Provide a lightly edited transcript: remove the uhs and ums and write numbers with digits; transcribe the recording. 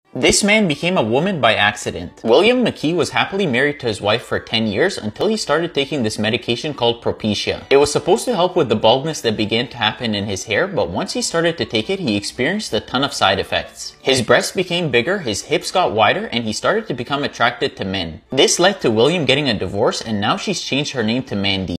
This man became a woman by accident. William McKee was happily married to his wife for 10 years until he started taking this medication called Propecia. It was supposed to help with the baldness that began to happen in his hair, but once he started to take it, he experienced a ton of side effects. His breasts became bigger, his hips got wider, and he started to become attracted to men. This led to William getting a divorce, and now she's changed her name to Mandy.